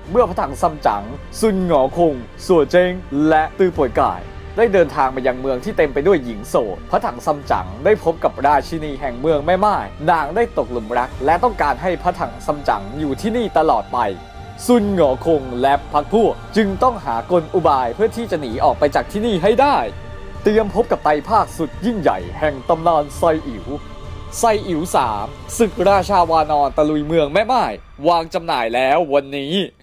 เมื่อพระถังซัมจั๋งซุนหงอคงสัวเจิ้งและตือป่วยก่ายได้เดินทางมายังเมืองที่เต็มไปด้วยหญิงโสดพระถังซัมจั๋งได้พบกับราชินีแห่งเมืองแม่ม่ายนางได้ตกหลุมรักและต้องการให้พระถังซัมจั๋งอยู่ที่นี่ตลอดไปซุนหงอคงและพรรคพวกจึงต้องหากลอุบายเพื่อที่จะหนีออกไปจากที่นี่ให้ได้เตรียมพบกับไตรภาคสุดยิ่งใหญ่แห่งตำนานไซอิ๋วไซอิ๋ว3ศึกราชาวานอนตะลุยเมืองแม่ม่ายวางจำหน่ายแล้ววันนี้